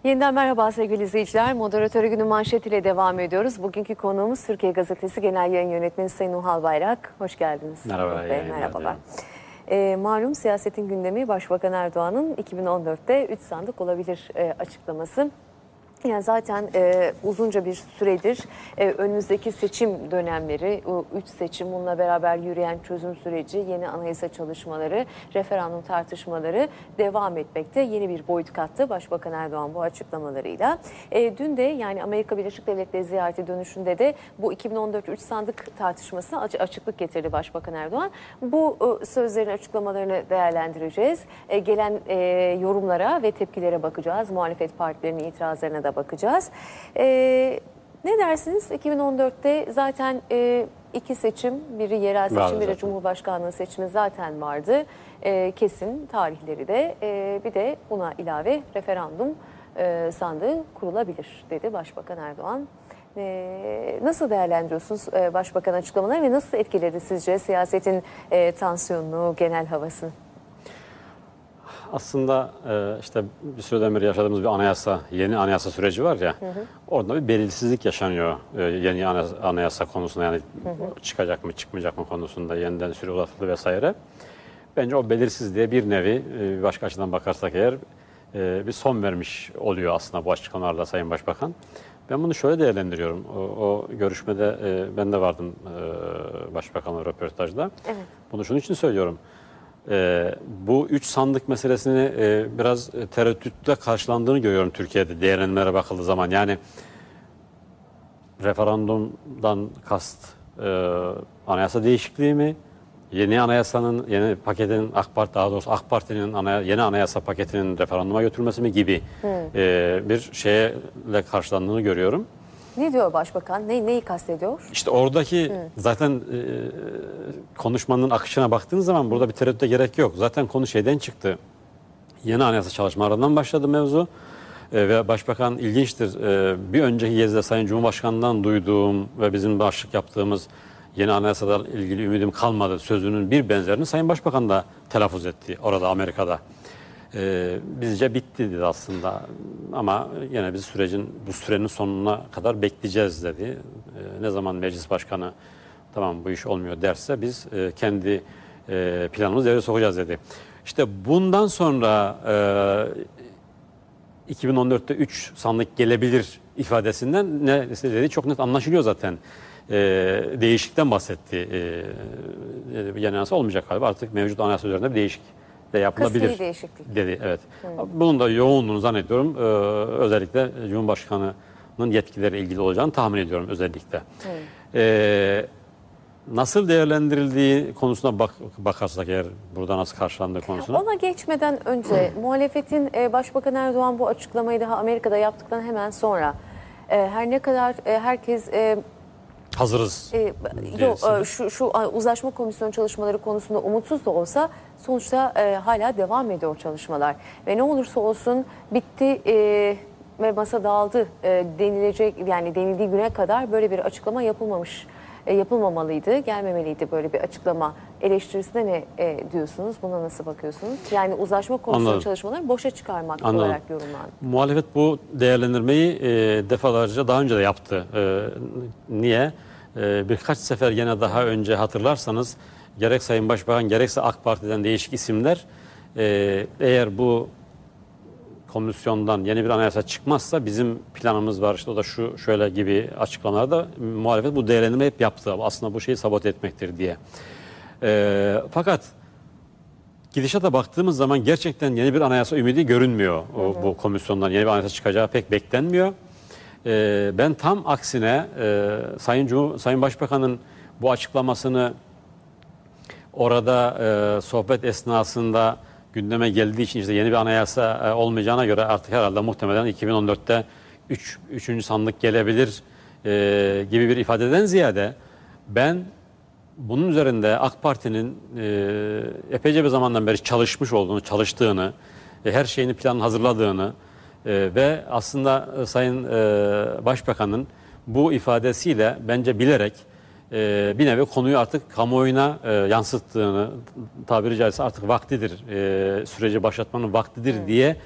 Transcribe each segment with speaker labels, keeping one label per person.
Speaker 1: Yeniden merhaba sevgili izleyiciler. Moderatörü günün manşetiyle devam ediyoruz. Bugünkü konuğumuz Türkiye Gazetesi Genel Yayın Yönetmeni Sayın Nuhal Bayrak. Hoş geldiniz.
Speaker 2: Merhaba.
Speaker 1: Merhabalar. Malum siyasetin gündemi Başbakan Erdoğan'ın 2014'te 3 sandık olabilir açıklaması. Yani zaten uzunca bir süredir önümüzdeki seçim dönemleri, o 3 seçim, bununla beraber yürüyen çözüm süreci, yeni anayasa çalışmaları, referandum tartışmaları devam etmekte. Yeni bir boyut kattı Başbakan Erdoğan bu açıklamalarıyla. Dün de yani Amerika Birleşik Devletleri ziyareti dönüşünde de bu 2014 3 sandık tartışmasına açıklık getirdi Başbakan Erdoğan. Bu sözlerin açıklamalarını değerlendireceğiz. Gelen yorumlara ve tepkilere bakacağız. Muhalefet partilerinin itirazlarına da bakacağız. Ne dersiniz? 2014'te zaten 2 seçim, biri yerel seçim, biri Cumhurbaşkanlığı seçimi zaten vardı. Kesin tarihleri de bir de buna ilave referandum sandığı kurulabilir dedi Başbakan Erdoğan. Nasıl değerlendiriyorsunuz Başbakan açıklamaları ve nasıl etkiledi sizce siyasetin tansiyonunu, genel havasını?
Speaker 2: Aslında işte bir süreden beri yaşadığımız bir yeni anayasa süreci var ya, orada bir belirsizlik yaşanıyor yeni anayasa konusunda, yani çıkacak mı çıkmayacak mı konusunda, yeniden süre uzatıldı vesaire. Bence o belirsizliğe bir nevi, bir başka açıdan bakarsak eğer, bir son vermiş oluyor aslında bu açıklamalarla Sayın Başbakan. Ben bunu şöyle değerlendiriyorum. O görüşmede ben de vardım Başbakan'la röportajda.
Speaker 1: Evet.
Speaker 2: Bunu şunun için söylüyorum. Bu 3 sandık meselesini biraz tereddütle karşılandığını görüyorum Türkiye'de değerlendirmelere bakıldığı zaman. Yani referandumdan kast anayasa değişikliği mi? Yeni paketin AK Parti'nin yeni anayasa paketinin referanduma götürmesi mi gibi bir şeyle karşılandığını görüyorum.
Speaker 1: Ne diyor Başbakan? Neyi kastediyor?
Speaker 2: İşte oradaki zaten konuşmanın akışına baktığınız zaman burada bir tereddüte gerek yok. Zaten konu şeyden çıktı. Yeni anayasa çalışmalarından başladı mevzu. Ve Başbakan ilginçtir. Bir önceki gezide Sayın Cumhurbaşkanı'ndan duyduğum ve bizim başlık yaptığımız yeni anayasalarla ilgili ümidim kalmadı sözünün bir benzerini Sayın Başbakan da telaffuz etti orada, Amerika'da. Bizce bitti dedi aslında, ama yine biz bu sürenin sonuna kadar bekleyeceğiz dedi. Ne zaman meclis başkanı tamam bu iş olmuyor derse biz kendi planımızı devreye sokacağız dedi. İşte bundan sonra 2014'te 3 sandık gelebilir ifadesinden ne dediği çok net anlaşılıyor zaten. Değişiklikten bahsetti. Yeni anayasa olmayacak galiba, artık mevcut anayasa üzerinde bir değişik de yapılabilir
Speaker 1: Kısmi değişiklik
Speaker 2: dedi. Evet. Bunun da yoğunluğunu zannediyorum özellikle Cumhurbaşkanı'nın yetkileri ilgili olacağını tahmin ediyorum özellikle. Nasıl değerlendirildiği konusuna bakarsak eğer, burada nasıl karşılandığı konusuna.
Speaker 1: Ona geçmeden önce muhalefetin Başbakan Erdoğan bu açıklamayı daha Amerika'da yaptıktan hemen sonra her ne kadar herkes
Speaker 2: hazırız.
Speaker 1: Şu uzlaşma komisyonu çalışmaları konusunda umutsuz da olsa sonuçta hala devam ediyor çalışmalar. Ve ne olursa olsun bitti ve masa dağıldı denilecek, yani denildiği güne kadar böyle bir açıklama yapılmamalıydı, gelmemeliydi böyle bir açıklama eleştirisine ne diyorsunuz? Buna nasıl bakıyorsunuz? Yani uzlaşma komisyonu çalışmaları boşa çıkarmak olarak yorumlandı.
Speaker 2: Muhalefet bu değerlendirmeyi defalarca daha önce de yaptı. Niye? Birkaç sefer yine daha önce hatırlarsanız gerek Sayın Başbakan gerekse AK Parti'den değişik isimler eğer bu komisyondan yeni bir anayasa çıkmazsa bizim planımız var, işte o da şöyle gibi açıklamalarda muhalefet bu değerlendirmeyi hep yaptı. Aslında bu şeyi sabote etmektir diye. Fakat gidişata baktığımız zaman gerçekten yeni bir anayasa ümidi görünmüyor. Bu komisyondan yeni bir anayasa çıkacağı pek beklenmiyor. Ben tam aksine Sayın Başbakan'ın bu açıklamasını orada sohbet esnasında gündeme geldiği için, işte yeni bir anayasa olmayacağına göre artık herhalde muhtemelen 2014'te 3. sandık gelebilir gibi bir ifadeden ziyade, ben bunun üzerinde AK Parti'nin epeyce bir zamandan beri çalıştığını, her şeyini planını hazırladığını ve aslında Sayın Başbakan'ın bu ifadesiyle bence bilerek bir nevi konuyu artık kamuoyuna yansıttığını, tabiri caizse artık vaktidir, süreci başlatmanın vaktidir diye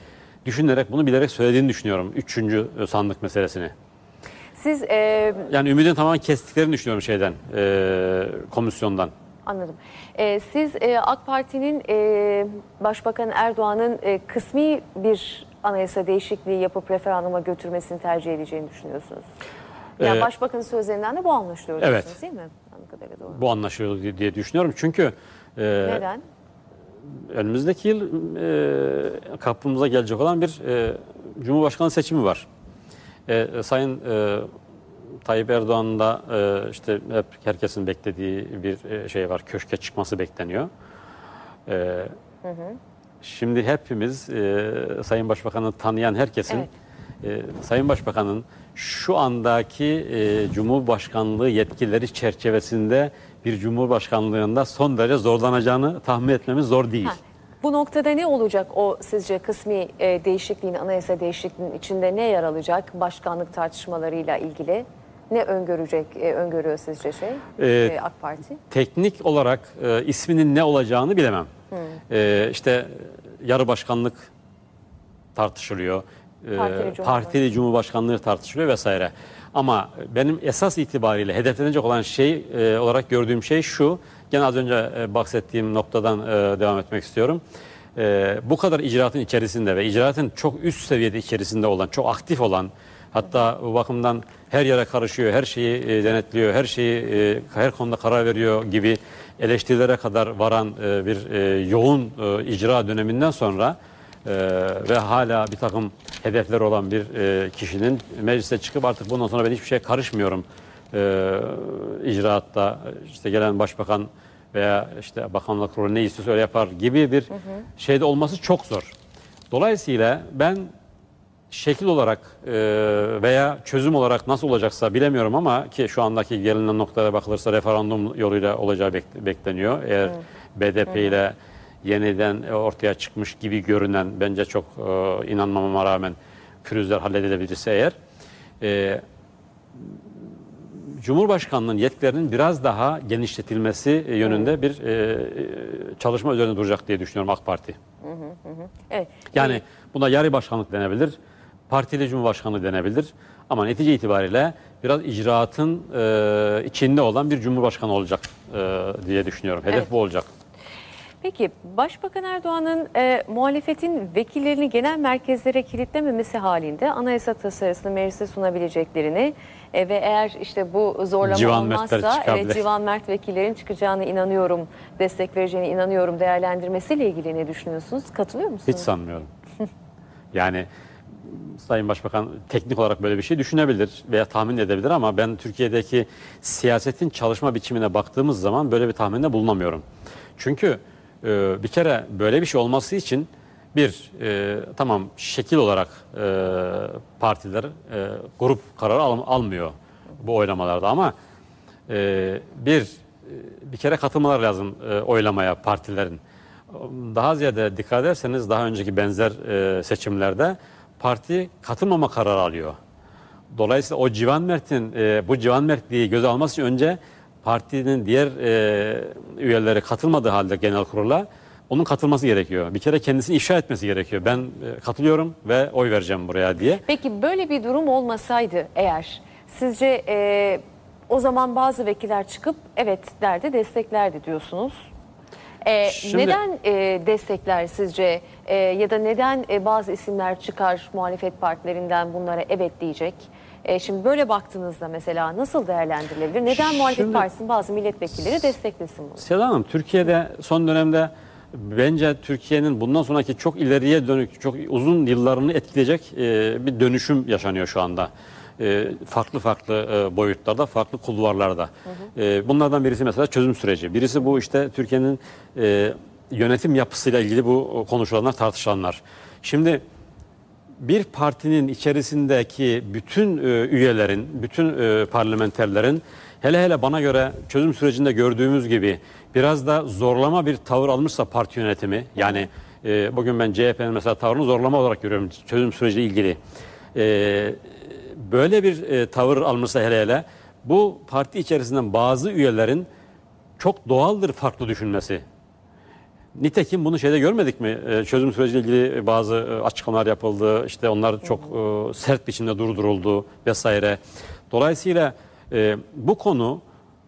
Speaker 2: düşünerek, bunu bilerek söylediğini düşünüyorum. Üçüncü sandık meselesini.
Speaker 1: Siz
Speaker 2: Yani ümidini tamamen kestiklerini düşünüyorum şeyden, komisyondan.
Speaker 1: anladım. Siz AK Parti'nin Başbakan Erdoğan'ın kısmi bir anayasa değişikliği yapıp referanduma götürmesini tercih edeceğini düşünüyorsunuz. Yani Başbakanın sözlerinden de bu anlaşılıyor
Speaker 2: Evet.
Speaker 1: diyorsunuz, değil mi? Anladığım kadarıyla doğru.
Speaker 2: Bu anlaşılıyor diye düşünüyorum. Çünkü
Speaker 1: Neden?
Speaker 2: önümüzdeki yıl kapımıza gelecek olan bir Cumhurbaşkanı seçimi var. Sayın Tayyip Erdoğan'ın da işte hep herkesin beklediği bir şey var. Köşke çıkması bekleniyor. Şimdi hepimiz Sayın Başbakan'ı tanıyan herkesin Sayın Başbakan'ın şu andaki Cumhurbaşkanlığı yetkileri çerçevesinde bir Cumhurbaşkanlığında son derece zorlanacağını tahmin etmemiz zor değil.
Speaker 1: Bu noktada ne olacak o sizce kısmi değişikliğin, anayasa değişikliğinin içinde ne yer alacak başkanlık tartışmalarıyla ilgili? Ne öngörüyor sizce AK Parti?
Speaker 2: Teknik olarak isminin ne olacağını bilemem. İşte yarı başkanlık tartışılıyor. Partili Cumhurbaşkanlığı tartışılıyor vesaire. Ama benim esas itibariyle hedeflenecek olan şey olarak gördüğüm şey şu. Gene az önce bahsettiğim noktadan devam etmek istiyorum. Bu kadar icraatın içerisinde ve icraatın çok üst seviyede içerisinde olan, çok aktif olan, hatta bu bakımdan her yere karışıyor, her şeyi denetliyor, her konuda karar veriyor gibi eleştirilere kadar varan bir yoğun icra döneminden sonra ve hala bir takım hedefler olan bir kişinin meclise çıkıp artık bundan sonra ben hiçbir şeye karışmıyorum icraatta işte gelen başbakan veya işte bakanlık kurulu ne istiyorsa öyle yapar gibi bir şeyde olması çok zor. Dolayısıyla ben şekil olarak veya çözüm olarak nasıl olacaksa bilemiyorum ama ki şu andaki gelinen noktada bakılırsa referandum yoluyla olacağı bekleniyor. Eğer BDP ile yeniden ortaya çıkmış gibi görünen, bence çok inanmamama rağmen pürüzler halledilebilirse eğer Cumhurbaşkanlığının yetkilerinin biraz daha genişletilmesi yönünde bir çalışma üzerine duracak diye düşünüyorum AK Parti.
Speaker 1: Evet.
Speaker 2: Yani buna yarı başkanlık denebilir, partili cumhurbaşkanlığı denebilir ama netice itibariyle biraz icraatın içinde olan bir cumhurbaşkanı olacak diye düşünüyorum. Hedef bu olacak.
Speaker 1: Peki Başbakan Erdoğan'ın muhalefetin vekillerini genel merkezlere kilitlememesi halinde anayasa tasarısını meclise sunabileceklerini ve eğer işte bu zorlama
Speaker 2: Civan Mertler
Speaker 1: olmazsa
Speaker 2: çıkabilir.
Speaker 1: Civan Mert vekillerin çıkacağını inanıyorum, destek vereceğine inanıyorum değerlendirmesiyle ilgili ne düşünüyorsunuz? Katılıyor musunuz?
Speaker 2: Hiç sanmıyorum. Yani Sayın Başbakan teknik olarak böyle bir şey düşünebilir veya tahmin edebilir ama ben Türkiye'deki siyasetin çalışma biçimine baktığımız zaman böyle bir tahminde bulunamıyorum. Çünkü bir kere böyle bir şey olması için tamam şekil olarak partiler grup kararı almıyor bu oylamalarda ama bir kere katılmalar lazım oylamaya partilerin. Daha ziyade dikkat ederseniz daha önceki benzer seçimlerde parti katılmama kararı alıyor. Dolayısıyla o Civan Mert'in bu Civan Mertliği göze alması için önce partinin diğer üyeleri katılmadığı halde genel kurula onun katılması gerekiyor. Bir kere kendisini ifşa etmesi gerekiyor. Ben katılıyorum ve oy vereceğim buraya diye.
Speaker 1: Peki böyle bir durum olmasaydı eğer sizce o zaman bazı vekiller çıkıp evet derdi, desteklerdi diyorsunuz. Neden destekler sizce ya da neden bazı isimler çıkar muhalefet partilerinden bunlara evet diyecek? Şimdi böyle baktığınızda mesela nasıl değerlendirilebilir? Neden muhalefet partisinin bazı milletvekilleri desteklesin bunu?
Speaker 2: Seda Hanım, Türkiye'de son dönemde bence Türkiye'nin bundan sonraki çok ileriye dönük, çok uzun yıllarını etkileyecek bir dönüşüm yaşanıyor şu anda. Farklı boyutlarda, farklı kulvarlarda. Bunlardan birisi mesela çözüm süreci. Birisi bu işte Türkiye'nin yönetim yapısıyla ilgili bu konuşulanlar, tartışılanlar. Şimdi bir partinin içerisindeki bütün üyelerin, bütün parlamenterlerin hele bana göre çözüm sürecinde gördüğümüz gibi biraz da zorlama bir tavır almışsa parti yönetimi, yani bugün ben CHP'nin mesela tavrını zorlama olarak görüyorum çözüm süreciyle ilgili. Böyle bir tavır almışsa hele bu parti içerisinden bazı üyelerin çok doğaldır farklı düşünmesi. Nitekim bunu şeyde görmedik mi? Çözüm süreciyle ilgili bazı açıklamalar yapıldı. İşte onlar çok sert biçimde durduruldu vesaire. Dolayısıyla bu konu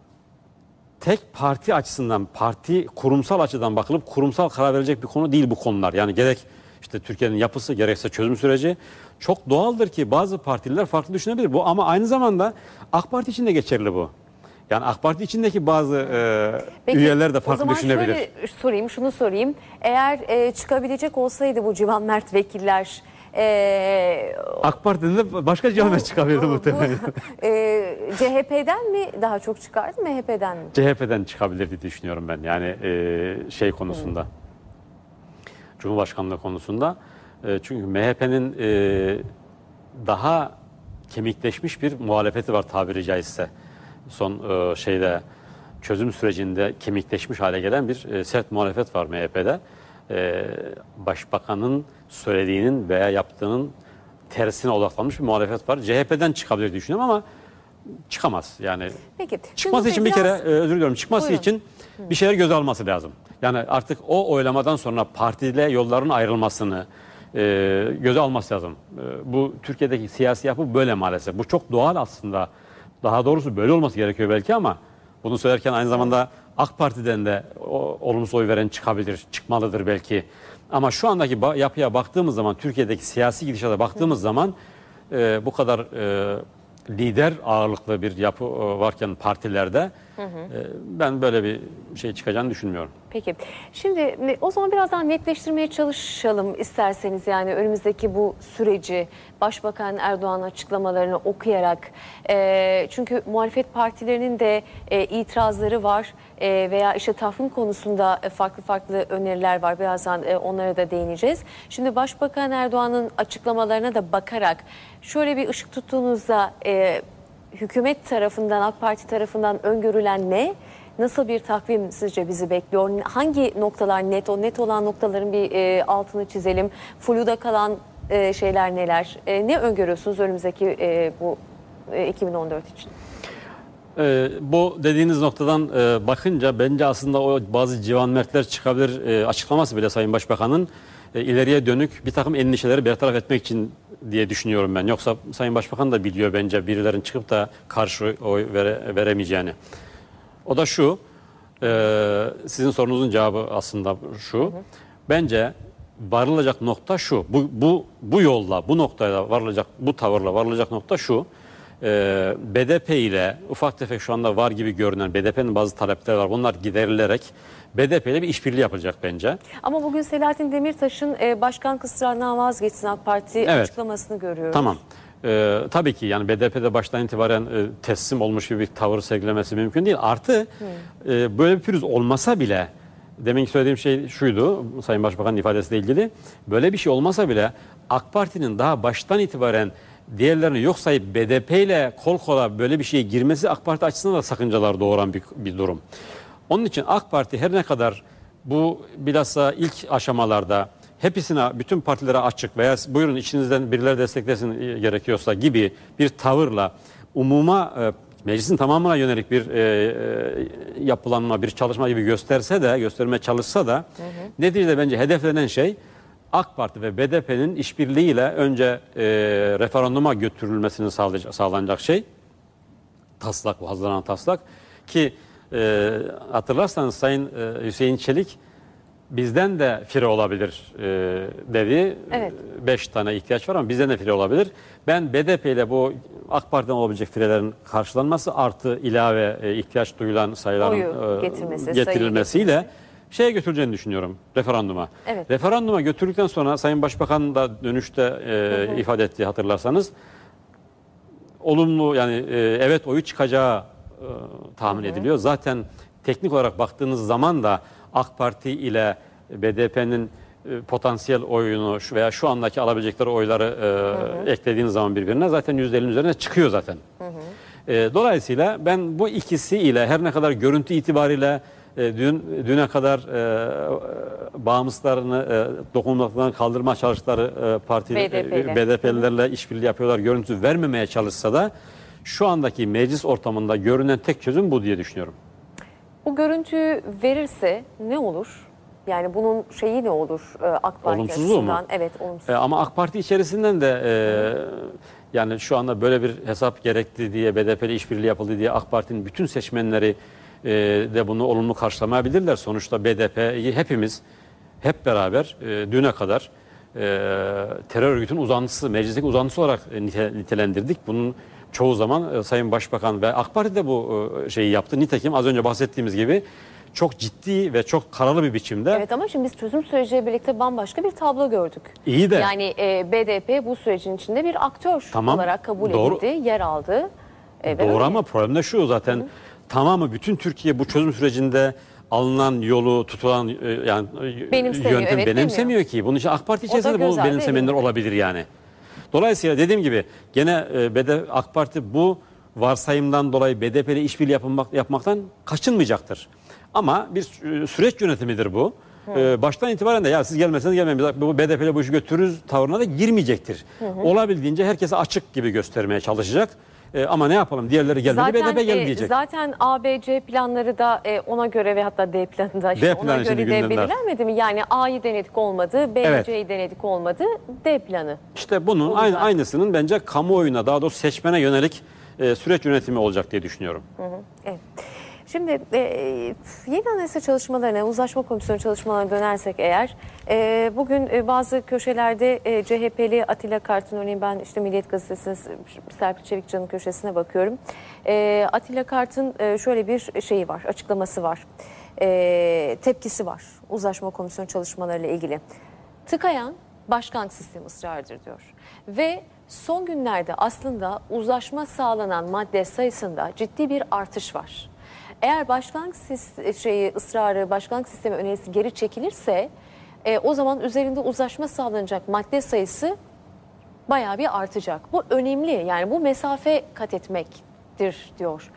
Speaker 2: tek parti açısından, parti kurumsal açıdan bakılıp kurumsal karar verecek bir konu değil bu konular. Yani gerek işte Türkiye'nin yapısı gerekse çözüm süreci çok doğaldır ki bazı partililer farklı düşünebilir. Bu ama aynı zamanda AK Parti için de geçerli bu. Yani AK Parti içindeki bazı üyeler de farklı düşünebilir.
Speaker 1: O zaman şöyle sorayım, şunu sorayım. Eğer çıkabilecek olsaydı bu Civan Mert vekiller...
Speaker 2: AK Parti'den de başka camiye çıkabilirdi muhtemelen.
Speaker 1: CHP'den mi daha çok çıkardı, MHP'den mi?
Speaker 2: CHP'den çıkabilir diye düşünüyorum ben. Yani şey konusunda, Cumhurbaşkanlığı konusunda. Çünkü MHP'nin daha kemikleşmiş bir muhalefeti var tabiri caizse. Son şeyde çözüm sürecinde kemikleşmiş hale gelen bir sert muhalefet var MHP'de. Başbakanın söylediğinin veya yaptığının tersine odaklanmış bir muhalefet var. CHP'den çıkabilir diye düşünüyorum ama çıkamaz. Yani
Speaker 1: peki,
Speaker 2: çıkması için bir kere özür diliyorum. Çıkması
Speaker 1: Buyurun.
Speaker 2: için bir şeyler göze alması lazım. Yani artık o oylamadan sonra partiyle yolların ayrılmasını göze alması lazım. Bu Türkiye'deki siyasi yapı böyle maalesef. Bu çok doğal aslında. Daha doğrusu böyle olması gerekiyor belki ama bunu söylerken aynı zamanda AK Parti'den de olumsuz oy veren çıkabilir, çıkmalıdır belki. Ama şu andaki yapıya baktığımız zaman, Türkiye'deki siyasi gidişata baktığımız zaman bu kadar lider ağırlıklı bir yapı varken partilerde ben böyle bir şey çıkacağını düşünmüyorum.
Speaker 1: Peki. Şimdi o zaman biraz daha netleştirmeye çalışalım isterseniz, yani önümüzdeki bu süreci Başbakan Erdoğan'ın açıklamalarını okuyarak. Çünkü muhalefet partilerinin de itirazları var veya işte tahkim konusunda farklı öneriler var. Birazdan onlara da değineceğiz. Şimdi Başbakan Erdoğan'ın açıklamalarına da bakarak şöyle bir ışık tuttuğunuzda hükümet tarafından, AK Parti tarafından öngörülen ne? Nasıl bir takvim sizce bizi bekliyor? Hangi noktalar net? O net olan noktaların bir altını çizelim. Flu'da kalan şeyler neler? Ne öngörüyorsunuz önümüzdeki bu 2014 için?
Speaker 2: Bu dediğiniz noktadan bakınca bence aslında o bazı Civan Mertler çıkabilir açıklaması bile Sayın Başbakan'ın ileriye dönük bir takım endişeleri bertaraf etmek için diye düşünüyorum ben. Yoksa Sayın Başbakan da biliyor bence birilerin çıkıp da karşı oy veremeyeceğini. O da şu, sizin sorunuzun cevabı aslında şu. Bence varılacak nokta şu, bu yolla, bu noktaya varılacak, bu tavırla varılacak nokta şu. BDP ile ufak tefek şu anda var gibi görünen BDP'nin bazı talepleri var. Bunlar giderilerek BDP ile bir işbirliği yapılacak bence.
Speaker 1: Ama bugün Selahattin Demirtaş'ın başkan kısrarından vazgeçsin AK Parti
Speaker 2: Evet.
Speaker 1: açıklamasını görüyoruz.
Speaker 2: Tamam. Tabii ki yani BDP'de baştan itibaren teslim olmuş gibi bir tavır sergilemesi mümkün değil. Artı böyle bir pürüz olmasa bile, demin söylediğim şey şuydu, Sayın Başbakan'ın ifadesiyle ilgili. Böyle bir şey olmasa bile AK Parti'nin daha baştan itibaren diğerlerini yok sayıp BDP ile kol kola böyle bir şeye girmesi AK Parti açısından da sakıncalar doğuran bir durum. Onun için AK Parti her ne kadar bu bilhassa ilk aşamalarda hepsine, bütün partilere açık veya buyurun içinizden birileri desteklesin gerekiyorsa gibi bir tavırla umuma meclisin tamamına yönelik bir yapılanma, bir çalışma gibi göstermeye çalışsa da neticede bence hedeflenen şey AK Parti ve BDP'nin işbirliğiyle önce referanduma götürülmesini sağlanacak şey. Taslak, bu hazırlanan taslak ki hatırlarsanız Sayın Hüseyin Çelik bizden de fire olabilir dedi.
Speaker 1: Evet.
Speaker 2: 5 tane ihtiyaç var ama bizden de fire olabilir. Ben BDP ile bu AK Parti'den olabilecek firelerin karşılanması artı ilave ihtiyaç duyulan sayıların getirilmesiyle şeye götüreceğini düşünüyorum, referanduma.
Speaker 1: Evet.
Speaker 2: Referanduma götürdükten sonra Sayın Başbakan da dönüşte ifade etti hatırlarsanız. Olumlu yani evet oyu çıkacağı tahmin ediliyor. Zaten teknik olarak baktığınız zaman da AK Parti ile BDP'nin potansiyel oyunu veya şu andaki alabilecekleri oyları eklediğiniz zaman birbirine zaten %50'nin üzerine çıkıyor zaten. Dolayısıyla ben bu ikisiyle her ne kadar görüntü itibariyle düne kadar bağımsızlarını, dokunulmazlıklarını kaldırma çalıştıkları BDP'lilerle işbirliği yapıyorlar, görüntü vermemeye çalışsa da şu andaki meclis ortamında görünen tek çözüm bu diye düşünüyorum.
Speaker 1: Bu görüntüyü verirse ne olur? Yani bunun şeyi ne olur AK Parti
Speaker 2: Olumsuzluğu mu?
Speaker 1: açısından? Evet, olumsuz.
Speaker 2: Ama AK Parti içerisinden de yani şu anda böyle bir hesap gerekti diye, BDP'li işbirliği yapıldı diye AK Parti'nin bütün seçmenleri de bunu olumlu karşılamayabilirler. Sonuçta BDP'yi hepimiz hep beraber düne kadar terör örgütünün uzantısı, meclisin uzantısı olarak nitelendirdik. Bunun çoğu zaman Sayın Başbakan ve AK Parti de bu şeyi yaptı. Nitekim az önce bahsettiğimiz gibi çok ciddi ve çok kararlı bir biçimde.
Speaker 1: Evet, ama şimdi biz çözüm süreciyle birlikte bambaşka bir tablo gördük.
Speaker 2: İyi de.
Speaker 1: Yani BDP bu sürecin içinde bir aktör olarak kabul edildi, yer aldı.
Speaker 2: Doğru ama problem de şu zaten, tamamı bütün Türkiye bu çözüm sürecinde alınan yolu, tutulan yani yöntem benimsemiyor ki. Bunun için AK Parti içerisinde bunu benimsemeyenler olabilir yani. Dolayısıyla dediğim gibi gene AK Parti bu varsayımdan dolayı BDP ile işbirliği yapmaktan kaçınmayacaktır. Ama bir süreç yönetimidir bu. Baştan itibaren de ya siz gelmeseniz gelmeyin, bu BDP ile bu işi götürürüz tavrına da girmeyecektir. Olabildiğince herkese açık gibi göstermeye çalışacak. Ama ne yapalım, diğerleri gelmedi, BDP gelmeyecek.
Speaker 1: Zaten ABC planları da ona göre ve hatta D planı da işte ona göre de belirlenmedi mi? Yani A'yı denedik olmadı, C'yi denedik olmadı, D planı.
Speaker 2: İşte bunun aynısının bence kamuoyuna, daha doğrusu seçmene yönelik süreç yönetimi olacak diye düşünüyorum.
Speaker 1: Evet. Şimdi yeni anayasa çalışmalarına, uzlaşma komisyonu çalışmalarına dönersek eğer, bugün bazı köşelerde CHP'li Atilla Kart'ın, örneğin ben işte Milliyet Gazetesi'nin Serpil Çevikcan'ın köşesine bakıyorum. Atilla Kart'ın şöyle bir şeyi var, açıklaması var, tepkisi var uzlaşma komisyonu çalışmalarıyla ilgili. Tıkayan başkanlık sistemi ısrarıdır diyor. Ve son günlerde aslında uzlaşma sağlanan madde sayısında ciddi bir artış var. Eğer başkanlık ısrarı, başkanlık sistemi önerisi geri çekilirse o zaman üzerinde uzlaşma sağlanacak madde sayısı bayağı bir artacak. Bu önemli, yani bu mesafe kat etmektir diyor.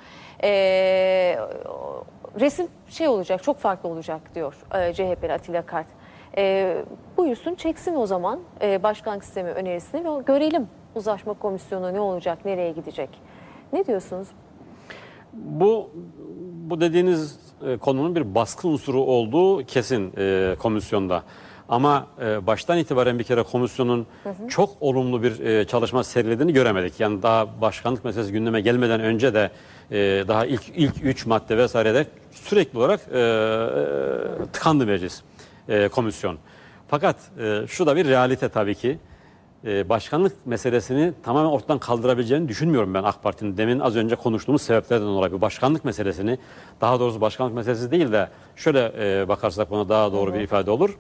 Speaker 1: Resim olacak, çok farklı olacak diyor CHP'li Atilla Kart. Buyursun çeksin o zaman başkanlık sistemi önerisini ve görelim uzlaşma komisyonu ne olacak, nereye gidecek. Ne diyorsunuz?
Speaker 2: Bu dediğiniz konunun bir baskı unsuru olduğu kesin komisyonda. Ama baştan itibaren bir kere komisyonun çok olumlu bir çalışma sergilediğini göremedik. Yani daha başkanlık meselesi gündeme gelmeden önce de daha ilk 3 madde vesairede sürekli olarak tıkandı meclis, komisyon. Fakat şu da bir realite tabii ki. Başkanlık meselesini tamamen ortadan kaldırabileceğini düşünmüyorum ben AK Parti'nin. Demin az önce konuştuğumuz sebeplerden dolayı bu başkanlık meselesini, daha doğrusu başkanlık meselesi değil de şöyle bakarsak buna daha doğru bir ifade olur.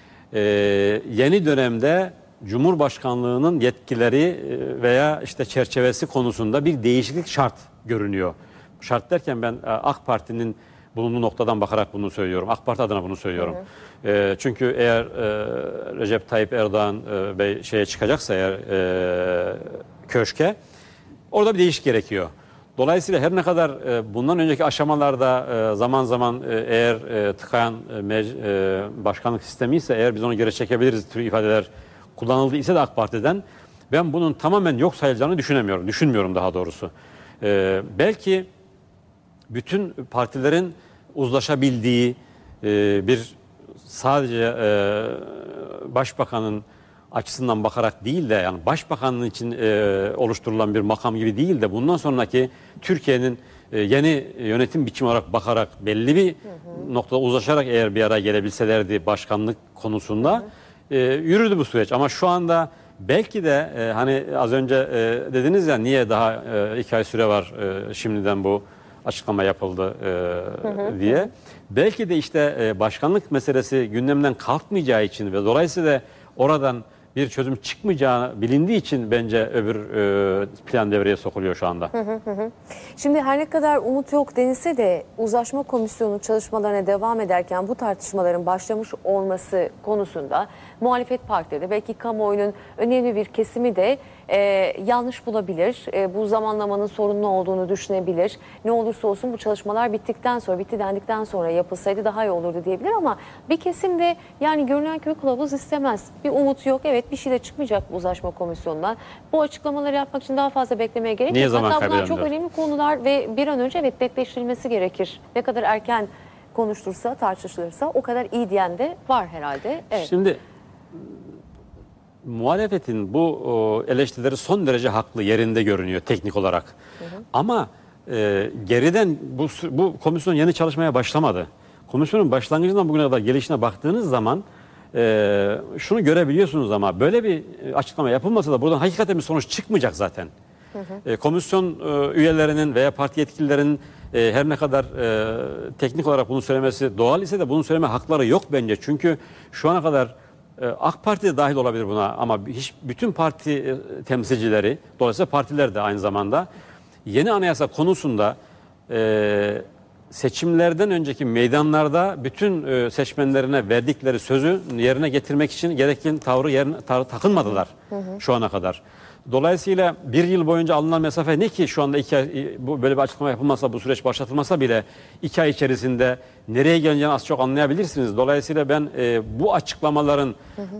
Speaker 2: Yeni dönemde Cumhurbaşkanlığının yetkileri veya işte çerçevesi konusunda bir değişiklik şart görünüyor. Şart derken ben AK Parti'nin bulunduğu noktadan bakarak bunu söylüyorum. AK Parti adına bunu söylüyorum. Çünkü eğer Recep Tayyip Erdoğan Bey çıkacaksa eğer köşke, orada bir değişik gerekiyor. Dolayısıyla her ne kadar bundan önceki aşamalarda zaman zaman eğer tıkayan başkanlık sistemi ise eğer biz onu geri çekebiliriz tür ifadeler kullanıldı ise de AK Parti'den, ben bunun tamamen yok sayılacağını düşünmüyorum daha doğrusu. Belki bütün partilerin uzlaşabildiği bir sadece başbakanın açısından bakarak değil de, yani başbakanın için oluşturulan bir makam gibi değil de bundan sonraki Türkiye'nin yeni yönetim biçimi olarak bakarak belli bir noktada uzlaşarak eğer bir araya gelebilselerdi başkanlık konusunda yürürdü bu süreç. Ama şu anda belki de hani az önce dediniz ya, niye daha 2 ay süre var şimdiden bu açıklama yapıldı diye. Belki de işte başkanlık meselesi gündemden kalkmayacağı için ve dolayısıyla oradan bir çözüm çıkmayacağı bilindiği için bence öbür plan devreye sokuluyor şu anda.
Speaker 1: Şimdi her ne kadar umut yok denilse de uzlaşma komisyonu çalışmalarına devam ederken bu tartışmaların başlamış olması konusunda muhalefet partileri, belki kamuoyunun önemli bir kesimi de yanlış bulabilir. Bu zamanlamanın sorunlu olduğunu düşünebilir. Ne olursa olsun bu çalışmalar bittikten sonra, bitti dendikten sonra yapılsaydı daha iyi olurdu diyebilir ama bir kesim de yani görünen köy kılavuz istemez. Bir umut yok. Evet, bir şey de çıkmayacak bu uzlaşma komisyonundan. Bu açıklamaları yapmak için daha fazla beklemeye gerek yok. Hatta bunlar çok önemli konular ve bir an önce netleştirilmesi gerekir. Ne kadar erken konuştursa, tartışılırsa o kadar iyi diyen de var herhalde. Evet.
Speaker 2: Şimdi muhalefetin bu eleştirileri son derece haklı, yerinde görünüyor teknik olarak. Ama geriden bu komisyon yeni çalışmaya başlamadı. Komisyonun başlangıcından bugüne kadar gelişine baktığınız zaman şunu görebiliyorsunuz, ama böyle bir açıklama yapılmasa da buradan hakikaten bir sonuç çıkmayacak zaten. Komisyon üyelerinin veya parti yetkililerinin her ne kadar teknik olarak bunu söylemesi doğal ise de bunu söyleme hakları yok bence. Çünkü şu ana kadar AK Parti de dahil olabilir buna, ama bütün parti temsilcileri, dolayısıyla partiler de aynı zamanda yeni anayasa konusunda seçimlerden önceki meydanlarda bütün seçmenlerine verdikleri sözü yerine getirmek için gereken tavrı takınmadılar şu ana kadar. Dolayısıyla bir yıl boyunca alınan mesafe ne ki şu anda böyle bir açıklama yapılmazsa, bu süreç başlatılmasa bile 2 ay içerisinde nereye geleceğini az çok anlayabilirsiniz. Dolayısıyla ben bu açıklamaların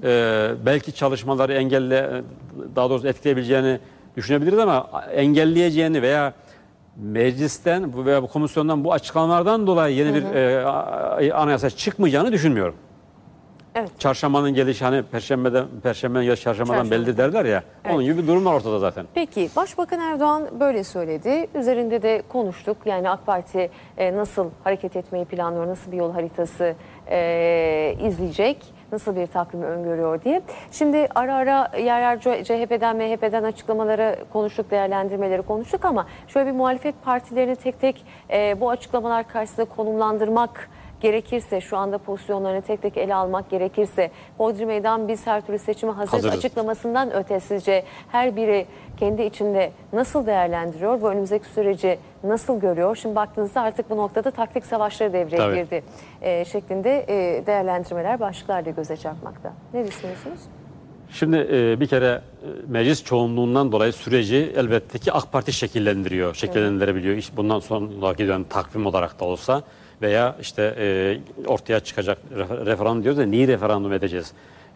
Speaker 2: belki çalışmaları daha doğrusu etkileyebileceğini düşünebiliriz, ama engelleyeceğini veya meclisten veya bu komisyondan bu açıklamalardan dolayı yeni bir anayasa çıkmayacağını düşünmüyorum.
Speaker 1: Evet.
Speaker 2: Çarşambanın gelişi hani perşembenin gelişi çarşambadan belli derler ya.
Speaker 1: Evet.
Speaker 2: Onun gibi bir durum var ortada zaten.
Speaker 1: Peki Başbakan Erdoğan böyle söyledi. Üzerinde de konuştuk. Yani AK Parti nasıl hareket etmeyi planlıyor, nasıl bir yol haritası izleyecek, nasıl bir takvimi öngörüyor diye. Şimdi ara ara yer CHP'den, MHP'den açıklamaları konuştuk, değerlendirmeleri konuştuk, ama şöyle bir muhalefet partilerini tek tek bu açıklamalar karşısında konumlandırmak gerekirse, şu anda pozisyonlarını tek tek ele almak gerekirse, Hodri Meydan biz her türlü seçime hazırız açıklamasından öte sizce her biri kendi içinde nasıl değerlendiriyor, bu önümüzdeki süreci nasıl görüyor? Şimdi baktığınızda artık bu noktada taktik savaşları devreye girdi şeklinde değerlendirmeler, başlıklar da göze çarpmakta. Ne düşünüyorsunuz?
Speaker 2: Şimdi bir kere meclis çoğunluğundan dolayı süreci elbette ki AK Parti şekillendirebiliyor. Bundan sonraki dönem takvim olarak da olsa veya işte ortaya çıkacak referandum diyoruz ya, neyi referandum edeceğiz?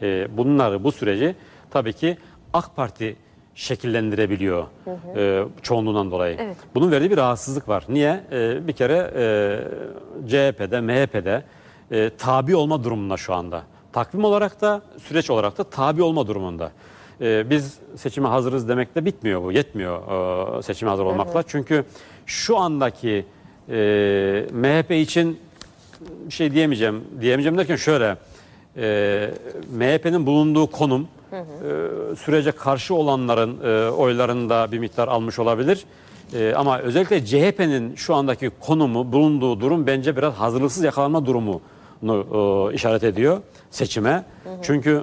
Speaker 2: Bu süreci tabii ki AK Parti şekillendirebiliyor çoğunluğundan dolayı. Evet. Bunun verdiği bir rahatsızlık var. Niye? Bir kere CHP'de, MHP'de tabi olma durumunda şu anda. Takvim olarak da süreç olarak da tabi olma durumunda. Biz seçime hazırız demekle bitmiyor bu. Yetmiyor seçime hazır olmakla. Çünkü şu andaki MHP için bir şey diyemeyeceğim. Diyemeyeceğim derken şöyle. MHP'nin bulunduğu konum sürece karşı olanların oylarında bir miktar almış olabilir. Ama özellikle CHP'nin şu andaki konumu, bulunduğu durum bence biraz hazırlıksız yakalanma durumunu işaret ediyor seçime. Çünkü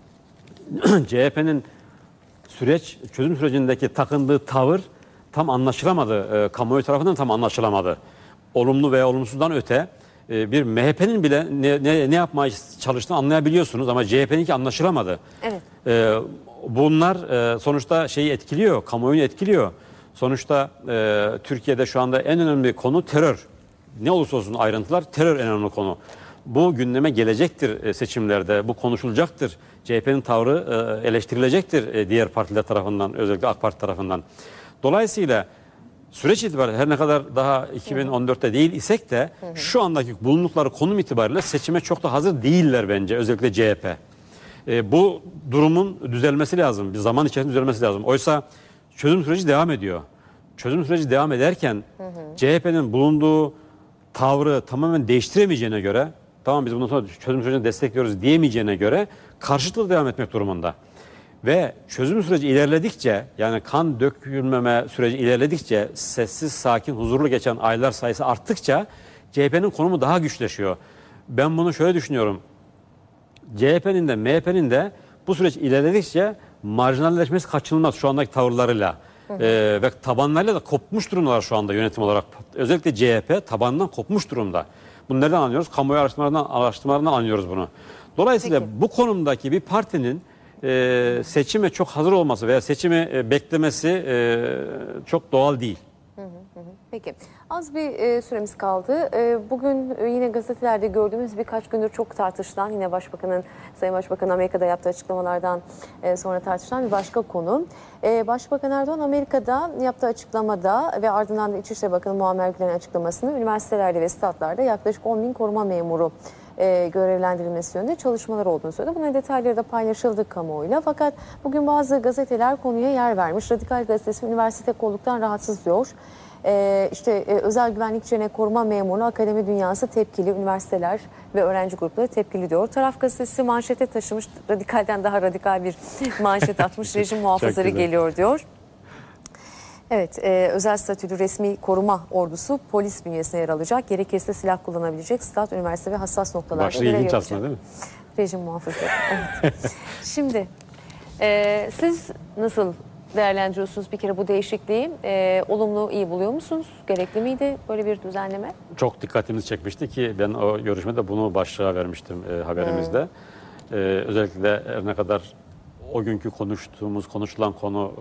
Speaker 2: CHP'nin çözüm sürecindeki takındığı tavır tam anlaşılamadı. Kamuoyu tarafından tam anlaşılamadı. Olumlu veya olumsuzdan öte bir MHP'nin bile ne yapmaya çalıştığını anlayabiliyorsunuz, ama CHP'ninki anlaşılamadı. Evet. Bunlar sonuçta şeyi etkiliyor, kamuoyunu etkiliyor. Sonuçta Türkiye'de şu anda en önemli konu terör. Ne olursa olsun ayrıntılar, terör en önemli konu. Bu gündeme gelecektir seçimlerde, bu konuşulacaktır. CHP'nin tavrı eleştirilecektir diğer partiler tarafından, özellikle AK Parti tarafından. Dolayısıyla süreç itibariyle her ne kadar daha 2014'te değil isek de şu andaki bulundukları konum itibariyle seçime çok da hazır değiller bence, özellikle CHP. Bu durumun düzelmesi lazım, bir zaman içerisinde düzelmesi lazım. Oysa çözüm süreci devam ediyor. Çözüm süreci devam ederken CHP'nin bulunduğu tavrı tamamen değiştiremeyeceğine göre, tamam biz bundan sonra çözüm sürecini destekliyoruz diyemeyeceğine göre karşıtlığı devam etmek durumunda. Ve çözüm süreci ilerledikçe, yani kan dökülmeme süreci ilerledikçe, sessiz, sakin, huzurlu geçen aylar sayısı arttıkça CHP'nin konumu daha güçleşiyor. Ben bunu şöyle düşünüyorum. CHP'nin de MHP'nin de bu süreç ilerledikçe marjinalleşmesi kaçınılmaz şu andaki tavırlarıyla. Ve tabanlarıyla da kopmuş durumdalar şu anda yönetim olarak. Özellikle CHP tabanından kopmuş durumda. Bunu nereden anlıyoruz? Kamuoyu araştırmalarından anlıyoruz bunu. Dolayısıyla bu konumdaki bir partinin seçime çok hazır olması veya seçimi beklemesi çok doğal değil.
Speaker 1: Peki az bir süremiz kaldı. Bugün yine gazetelerde gördüğümüz birkaç gündür çok tartışılan yine Sayın Başbakan Amerika'da yaptığı açıklamalardan sonra tartışılan bir başka konu. Başbakan Erdoğan Amerika'da yaptığı açıklamada ve ardından da İçişleri Bakanı Muammer Güler'in açıklamasını üniversitelerde ve statlarda yaklaşık 10.000 koruma memuru görevlendirilmesi yönünde çalışmalar olduğunu söyledi. Bunun detayları da paylaşıldı kamuoyuyla. Fakat bugün bazı gazeteler konuya yer vermiş. Radikal Gazetesi üniversite kolluktan rahatsız diyor. Özel güvenlikçilerine koruma memuru akademi dünyası tepkili, üniversiteler ve öğrenci grupları tepkili diyor. Taraf gazetesi manşete taşımış, radikalden daha radikal bir manşet atmış, rejim muhafızları geliyor diyor. Evet, özel statülü resmi koruma ordusu polis bünyesine yer alacak. Gerekirse silah kullanabilecek stat, üniversite ve hassas noktalarda
Speaker 2: Başta
Speaker 1: görev
Speaker 2: ilginç
Speaker 1: yapacak.
Speaker 2: aslında değil mi?
Speaker 1: Rejim muhafızları. Evet. Şimdi siz nasıl değerlendiriyorsunuz bir kere bu değişikliği? Olumlu, iyi buluyor musunuz? Gerekli miydi böyle bir düzenleme?
Speaker 2: Çok dikkatimizi çekmişti ki ben o görüşmede bunu başlığa vermiştim haberimizde. Özellikle her ne kadar o günkü konuşulan konu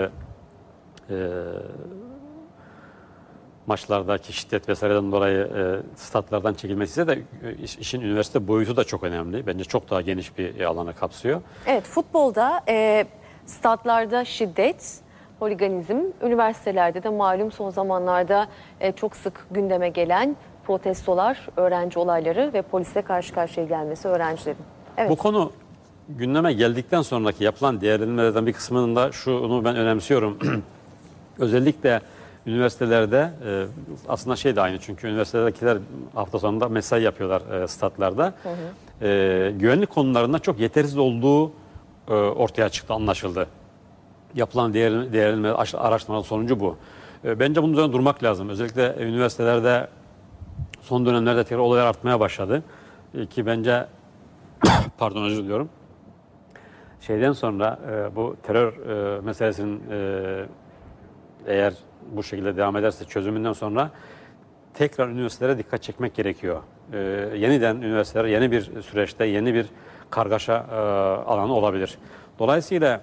Speaker 2: maçlardaki şiddet vesaireden dolayı statlardan çekilmesi ise de işin üniversite boyutu da çok önemli. Bence çok daha geniş bir alanı kapsıyor.
Speaker 1: Evet, futbolda statlarda şiddet, holiganizm, üniversitelerde de malum son zamanlarda çok sık gündeme gelen protestolar, öğrenci olayları ve polisle karşı karşıya gelmesi öğrencilerin. Evet.
Speaker 2: Bu konu gündeme geldikten sonraki yapılan değerlendirmelerden bir kısmında şunu ben önemsiyorum. Özellikle üniversitelerde aslında şey de aynı, çünkü üniversitelerdekiler hafta sonunda mesai yapıyorlar statlarda. Güvenlik konularında çok yetersiz olduğu ortaya çıktı, anlaşıldı. Yapılan değerlendirme araştırmalar sonucu bu. Bence bunun üzerine durmak lazım. Özellikle üniversitelerde son dönemlerde tekrar olaylar artmaya başladı. Ki bence pardon, özür diliyorum. Şeyden sonra bu terör meselesinin eğer bu şekilde devam ederse çözümünden sonra tekrar üniversitelere dikkat çekmek gerekiyor. Yeniden üniversiteler yeni bir süreçte yeni bir kargaşa alanı olabilir. Dolayısıyla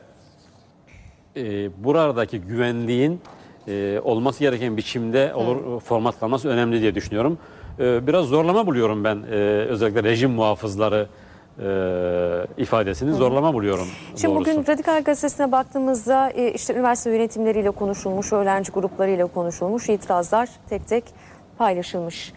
Speaker 2: buradaki güvenliğin olması gereken biçimde formatlanması önemli diye düşünüyorum. Biraz zorlama buluyorum ben özellikle rejim muhafızları ifadesini zorlama buluyorum.
Speaker 1: Şimdi
Speaker 2: doğrusu.
Speaker 1: bugün Radikal Gazetesi'ne baktığımızda işte üniversite yönetimleriyle konuşulmuş, öğrenci gruplarıyla konuşulmuş, itirazlar tek tek paylaşılmış.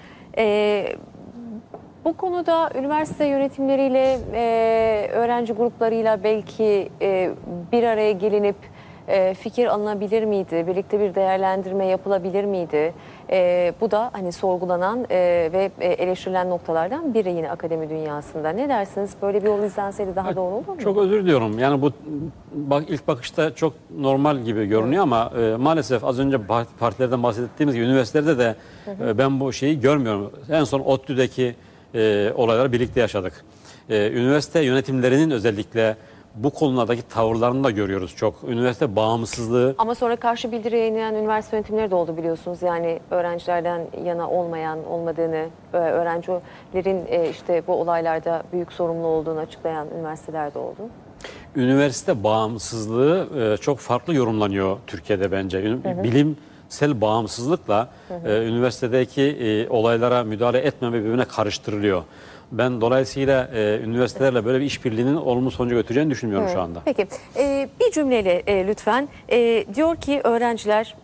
Speaker 1: Bu konuda üniversite yönetimleriyle, öğrenci gruplarıyla belki bir araya gelinip fikir alınabilir miydi? Birlikte bir değerlendirme yapılabilir miydi? Bu da hani sorgulanan ve eleştirilen noktalardan biri yine akademi dünyasında. Ne dersiniz? Böyle bir yol izlenseydi daha doğru olur mu?
Speaker 2: Çok özür diliyorum. Yani bu ilk bakışta çok normal gibi görünüyor ama maalesef az önce partilerden bahsettiğimiz gibi üniversitelerde de ben bu şeyi görmüyorum. En son ODTÜ'deki olayları birlikte yaşadık. Üniversite yönetimlerinin özellikle bu konulardaki tavırlarını da görüyoruz çok. Üniversite bağımsızlığı. Ama
Speaker 1: sonra karşı bildiri yayınlayan üniversite yönetimleri de oldu biliyorsunuz. Yani öğrencilerden yana olmadığını, öğrencilerin işte bu olaylarda büyük sorumlu olduğunu açıklayan üniversiteler de oldu.
Speaker 2: Üniversite bağımsızlığı çok farklı yorumlanıyor Türkiye'de bence. Bilimsel bağımsızlıkla üniversitedeki olaylara müdahale etmeme birbirine karıştırılıyor. Ben dolayısıyla üniversitelerle böyle bir işbirliğinin olumlu sonucu götüreceğini düşünmüyorum şu anda.
Speaker 1: Peki bir cümleyle lütfen. Diyor ki öğrenciler,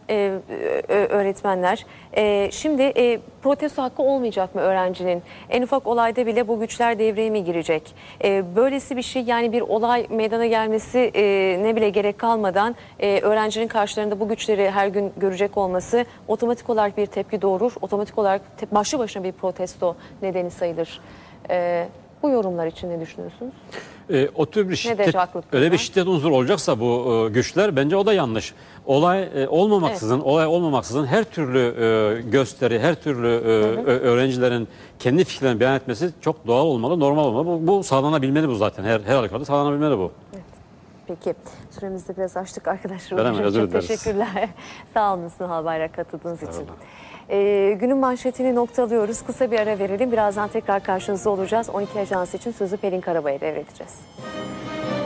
Speaker 1: öğretmenler şimdi protesto hakkı olmayacak mı öğrencinin? En ufak olayda bile bu güçler devreye mi girecek? Böylesi bir şey, yani bir olay meydana gelmesi ne bile gerek kalmadan öğrencinin karşılarında bu güçleri her gün görecek olması otomatik olarak bir tepki doğurur. Otomatik olarak başlı başına bir protesto nedeni sayılır. Bu yorumlar için ne düşünüyorsunuz?
Speaker 2: O tür bir şiddet, öyle bir şiddet unsuru olacaksa bu güçler, bence o da yanlış. Olay olmaksızın her türlü gösteri, her türlü öğrencilerin kendi fikirlerini beyan etmesi çok doğal olmalı, normal olmalı. Bu sağlanabilmeli, bu zaten. Her halükarda sağlanabilmeli bu.
Speaker 1: Evet. Peki. Süremizi biraz açtık arkadaşlar.
Speaker 2: Özür dileriz.
Speaker 1: Teşekkürler. Sağ olun Sunal Bayrak katıldığınız için. Günün manşetini noktalıyoruz. Kısa bir ara verelim. Birazdan tekrar karşınızda olacağız. 12 Ajans için sözü Pelin Karabay'a devredeceğiz.